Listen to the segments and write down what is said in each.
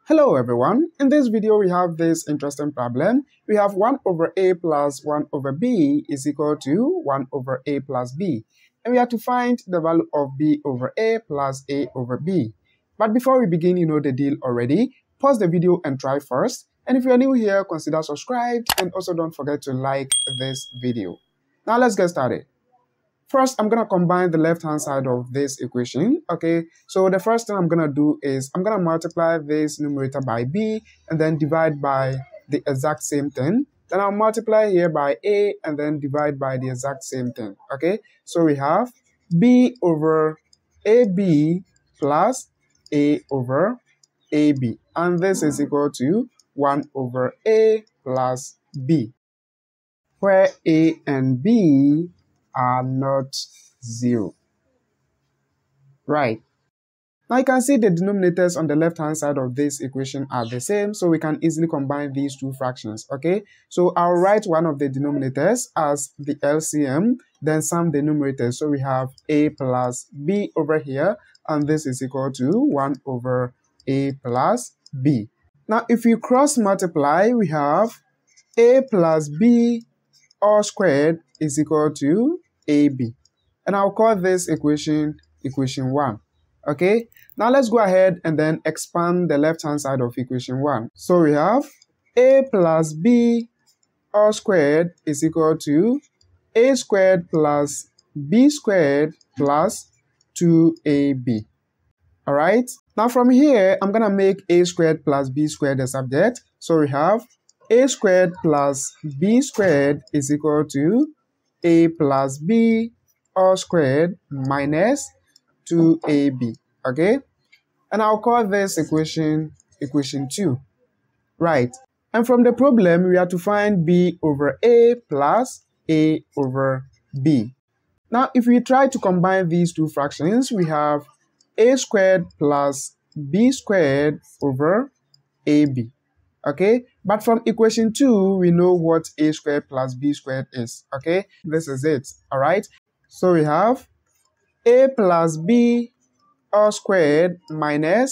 Hello everyone, in this video we have this interesting problem. We have 1 over a plus 1 over b is equal to 1 over a plus b. And we have to find the value of b over a plus a over b. But before we begin, you know the deal already. Pause the video and try first. And if you are new here, consider subscribed and also don't forget to like this video. Now let's get started. First, I'm going to combine the left-hand side of this equation, okay? So the first thing I'm going to do is I'm going to multiply this numerator by b and then divide by the exact same thing. Then I'll multiply here by a and then divide by the exact same thing, okay? So we have b over ab plus a over ab. And this is equal to 1 over a plus b, where a and b are not 0. Right. Now you can see the denominators on the left-hand side of this equation are the same, so we can easily combine these two fractions, okay? So I'll write one of the denominators as the LCM, then sum the numerators. So we have a plus b over here, and this is equal to 1 over a plus b. Now if we cross multiply, we have a plus b all squared is equal to AB. And I'll call this equation 1. Okay, now let's go ahead and then expand the left-hand side of equation 1. So we have a plus b all squared is equal to a squared plus b squared plus 2ab. All right, now from here, I'm going to make a squared plus b squared the subject. So we have a squared plus b squared is equal to a plus b all squared minus 2ab, okay? And I'll call this equation 2, right? And from the problem, we have to find b over a plus a over b. Now, if we try to combine these two fractions, we have a squared plus b squared over ab. Okay, but from equation 2, we know what a squared plus b squared is. Okay, this is it. All right, so we have a plus b all squared minus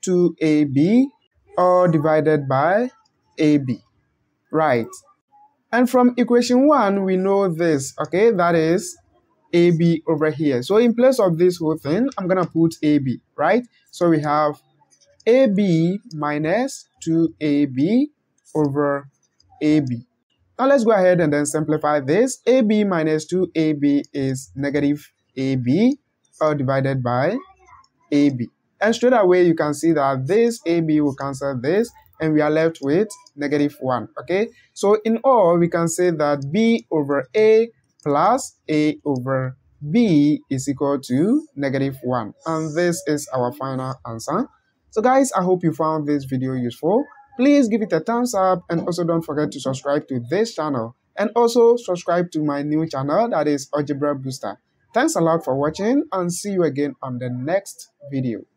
2ab all divided by ab. Right, and from equation 1, we know this. Okay, that is ab over here. So in place of this whole thing, I'm gonna put ab. Right, so we have ab minus 2ab over ab. Now let's go ahead and then simplify this. ab minus 2ab is negative ab all divided by ab. And straight away you can see that this ab will cancel this and we are left with negative 1. Okay, so in all we can say that b over a plus a over b is equal to negative 1. And this is our final answer. So guys, I hope you found this video useful. Please give it a thumbs up and also don't forget to subscribe to this channel. And also subscribe to my new channel, that is Algebra Booster. Thanks a lot for watching and see you again on the next video.